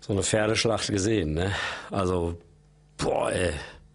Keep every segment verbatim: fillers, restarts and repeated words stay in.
so eine Pferdeschlacht gesehen, ne? Also, boah, ey.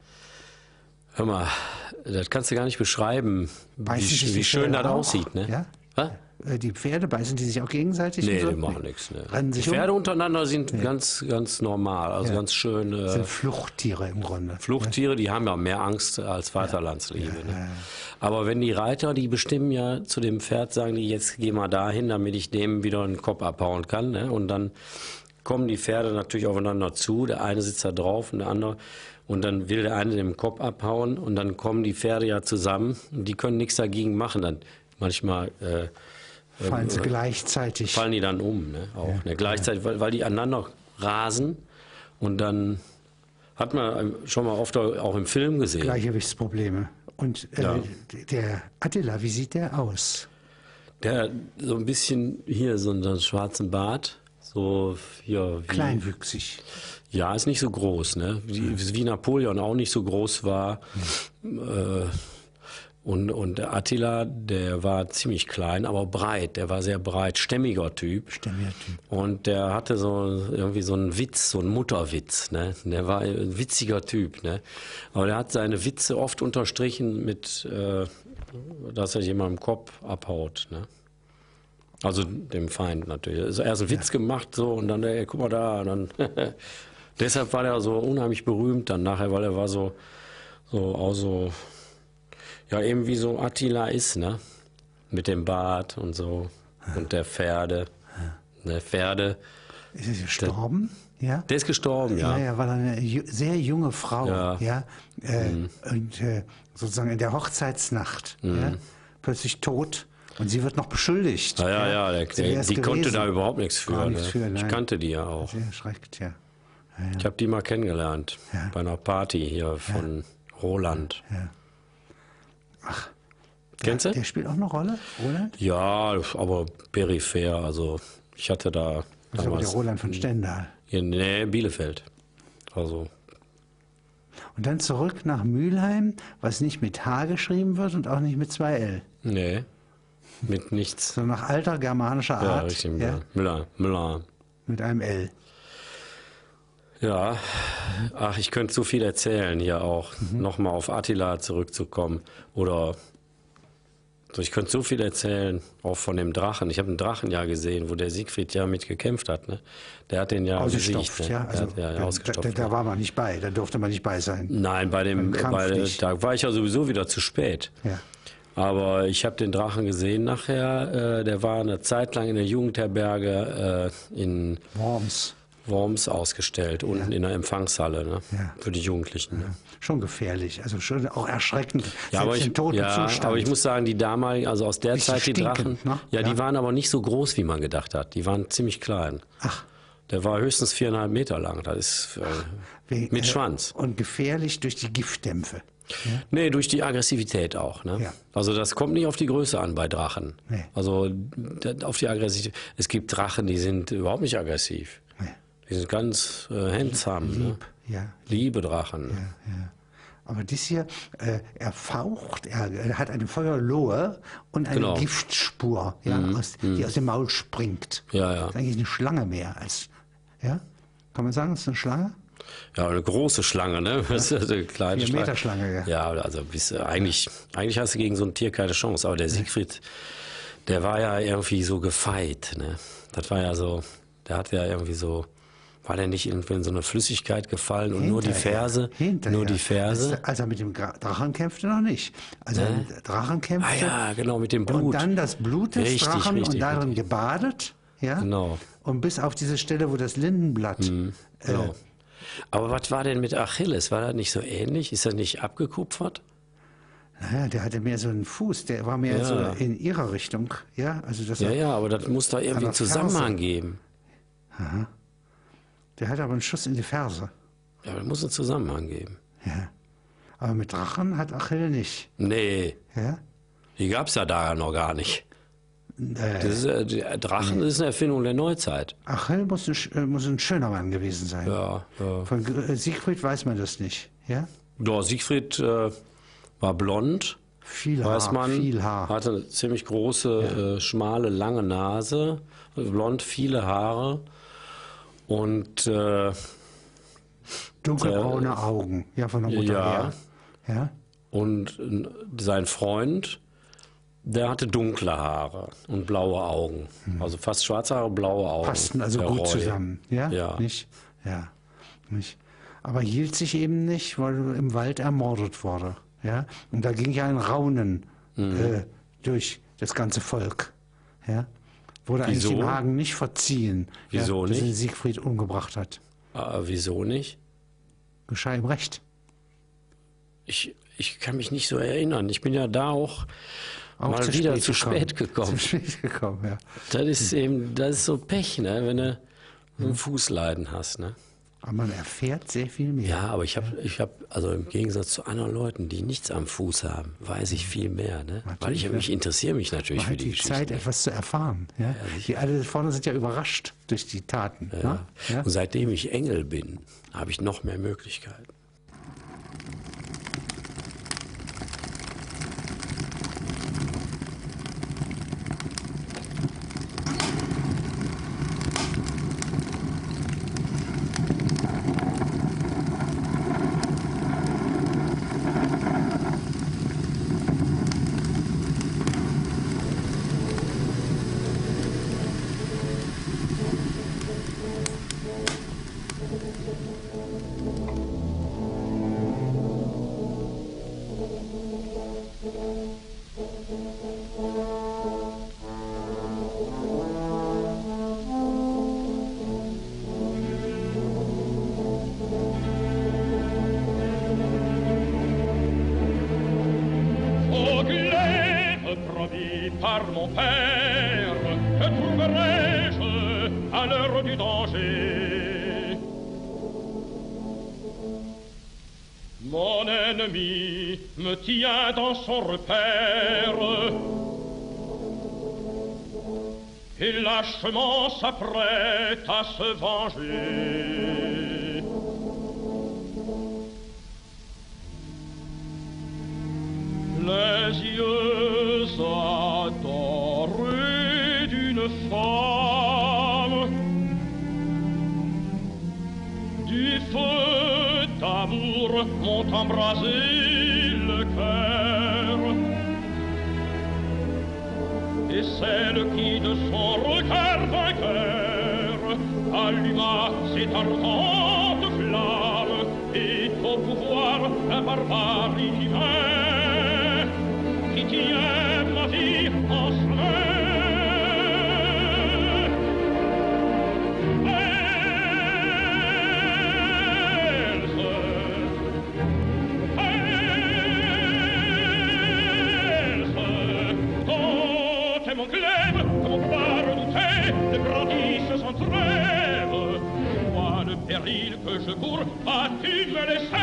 Hör mal, das kannst du gar nicht beschreiben, wie, wie schön das aussieht, ne? Ja? Was? Die Pferde beißen die sich auch gegenseitig? Nee, so? die machen nichts. Ne. Rennen Die sich Pferde um? untereinander sind Nee. ganz, ganz normal, also Ja. ganz schön. Äh, Das sind Fluchttiere im Grunde. Fluchttiere, die haben ja mehr Angst als Vaterlandsliebe. Ja, Ne? ja, ja. Aber wenn die Reiter, die bestimmen ja zu dem Pferd, sagen die, jetzt geh mal dahin, damit ich dem wieder den Kopf abhauen kann. Ne? Und dann kommen die Pferde natürlich aufeinander zu. Der eine sitzt da drauf und der andere. Und dann will der eine den Kopf abhauen und dann kommen die Pferde ja zusammen. Und die können nichts dagegen machen. Dann manchmal äh, Fallen sie äh, gleichzeitig. fallen die dann um. Ne? Auch, ne? Gleichzeitig, weil, weil die aneinander rasen. Und dann hat man schon mal oft auch im Film gesehen. Gleichgewichtsprobleme. Und äh, Ja. der Attila, wie sieht der aus? Der hat so ein bisschen hier so einen schwarzen Bart. So hier wie, Kleinwüchsig. Ja, ist nicht so groß, ne? Wie, wie Napoleon auch nicht so groß war. Äh, und, und der Attila, der war ziemlich klein, aber breit. Der war sehr breit, stämmiger Typ. Stämmiger Typ. Und der hatte so irgendwie so einen Witz, so einen Mutterwitz, ne? Der war ein witziger Typ, ne? Aber der hat seine Witze oft unterstrichen mit, äh, dass er jemandem Kopf abhaut, ne? Also dem Feind natürlich. Also erst einen Witz gemacht so und dann, ey, guck mal da, und dann deshalb war der so unheimlich berühmt dann nachher, weil er war so, so auch so, ja eben wie so Attila ist, ne? Mit dem Bart und so und der Pferde, ne? Pferde. Ist er gestorben? Ja. Der ist gestorben, ja. Ja, ja, war eine ju sehr junge Frau, ja, Ja. äh, Mhm. und äh, sozusagen in der Hochzeitsnacht, ja, plötzlich tot und sie wird noch beschuldigt. Ja, ja, ja, der, Sie der, wär's die konnte gewesen. da überhaupt nichts für. Gar nichts ne? für, Ich nein. kannte die ja auch. Sehr erschreckt, ja. Ich habe die mal kennengelernt Ja. bei einer Party hier von Roland. Kennst du? Der spielt auch eine Rolle, Roland? Ja, aber peripher. Also ich hatte da Das ist aber der damals Roland von Stendal. in nee, Bielefeld. Also Und dann zurück nach Mülheim, was nicht mit H geschrieben wird und auch nicht mit zwei L, nee, mit nichts. sondern nach alter germanischer Ja, Art, richtig. ja, Müller, Müller. mit einem L. Ja, ach, ich könnte so viel erzählen hier auch. Nochmal auf Attila zurückzukommen. Oder so, ich könnte so viel erzählen, auch von dem Drachen. Ich habe einen Drachen ja gesehen, wo der Siegfried ja mit gekämpft hat. Ne? Der hat den ja Ausgestopft, besiegt, ne? ja. Der Also, hat, ja, da, ausgestopft. da, da war man nicht bei, da durfte man nicht bei sein. Nein, bei dem, Beim Kampf bei, nicht. da war ich ja sowieso wieder zu spät. Ja. Aber ich habe den Drachen gesehen nachher. Äh, der war eine Zeit lang in der Jugendherberge äh, in Worms. Worms ausgestellt, unten in der Empfangshalle, ne? Ja. Für die Jugendlichen. Ne? Schon gefährlich, also schon auch erschreckend. Ja, aber selbst ich, im toten ja, Zustand. aber ich muss sagen, die damaligen, also aus der Bisschen Zeit, die stinkend, Drachen, ne? ja, die Ja. waren aber nicht so groß, wie man gedacht hat. Die waren ziemlich klein. Ach. Der war höchstens viereinhalb Meter lang. Das ist äh, Wie, mit äh, Schwanz. Und gefährlich durch die Giftdämpfe. Ja? Nee, durch die Aggressivität auch. Ne? Ja. Also das kommt nicht auf die Größe an bei Drachen. Nee. Also d- auf die Aggressivität. Es gibt Drachen, die sind überhaupt nicht aggressiv. Nee. Die sind ganz äh, handsam. Ne? Lieb, ja. Liebe Drachen. Ja, ja. Aber dies hier, äh, er faucht, er, er hat eine Feuerlohe und eine Genau. Giftspur, ja, aus, die aus dem Maul springt. Ja, ja. Das ist eigentlich eine Schlange mehr als, ja? Kann man sagen, es ist eine Schlange? Ja, eine große Schlange, ne? Das ist eine kleine Vier Schlange. Meter Schlange, ja. Ja, also bis, äh, eigentlich, eigentlich hast du gegen so ein Tier keine Chance. Aber der Siegfried, der war ja irgendwie so gefeit, ne? Das war ja so, der hat ja irgendwie so, war der nicht irgendwie in so eine Flüssigkeit gefallen und nur die Hinterher. Ferse? Hinterher. Nur die Ferse? Als, als er mit dem Gra- Drachen kämpfte, noch nicht. Als er mit dem Drachen kämpfte Ah ja, genau, mit dem Blut. und dann das Blut des Richtig, Drachen richtig, und darin richtig. gebadet, ja? Genau. Und bis auf diese Stelle, wo das Lindenblatt, Genau. Aber was war denn mit Achilles? War das nicht so ähnlich? Ist er nicht abgekupfert? naja, der hatte mehr so einen Fuß, der war mehr Ja. so in ihrer Richtung, ja? Also das Ja, ja, aber das muss da irgendwie der einen Zusammenhang geben. Der hat aber einen Schuss in die Ferse. Ja, das muss einen Zusammenhang geben. Ja. Aber mit Drachen hat Achill nicht. Nee, Ja? die gab es ja da noch gar nicht. Äh, Das ist, äh, der Drachen ist eine Erfindung der Neuzeit. Achill muss ein, sch- äh, muss ein schöner Mann gewesen sein. Ja, ja. Von Gr- äh, Siegfried weiß man das nicht. Ja? Doch, Siegfried äh, war blond, Viel weiß Haar, man. viel Haar. Hatte eine ziemlich große, äh, schmale, lange Nase, blond, viele Haare. Und äh, Dunkelbraune der, Augen, ja, von der Mutter ja, her. Ja. Und sein Freund, der hatte dunkle Haare und blaue Augen. Hm. Also fast schwarze Haare, blaue Augen. Passten also gut Roy. zusammen, ja? Ja. Nicht? Ja. Nicht. Aber hielt sich eben nicht, weil im Wald ermordet wurde. Ja? Und da ging ja ein Raunen mhm. äh, durch das ganze Volk. Ja? Wurde wieso? eigentlich dem Hagen nicht verziehen, wieso ja, dass nicht? er Siegfried umgebracht hat. Ah, wieso nicht? Geschah ihm recht. Ich, ich kann mich nicht so erinnern. Ich bin ja da auch, auch mal zu wieder spät zu spät gekommen. Zu spät gekommen, ja. Das ist eben, das ist so Pech, ne? Wenn du einen Fußleiden hast, ne? Aber man erfährt sehr viel mehr. Ja, aber ich habe, ich hab, also im Gegensatz zu anderen Leuten, die nichts am Fuß haben, weiß ich viel mehr, ne? Weil ich mich interessiere mich natürlich für man die, die Geschichte. Zeit, etwas zu erfahren. Ja? Ja, die alle vorne sind ja überrascht durch die Taten. Ja. Ne? Ja? Und seitdem ich Engel bin, habe ich noch mehr Möglichkeiten. Par mon père, que trouverai-je à l'heure du danger? Mon ennemi me tient dans son repère et lâchement s'apprête à se venger. Les yeux adorés d'une femme, du feu d'amour m'ont embrasé le cœur, et celle qui de son regard vainqueur alluma cette ardente flamme et au pouvoir un barbarie divin qui tient ma vie en sa main. Else, Else, quand mon glaive, comme pas redouté, le brandisse sans trêve. Vois le péril que je cours, vas-tu me laisser?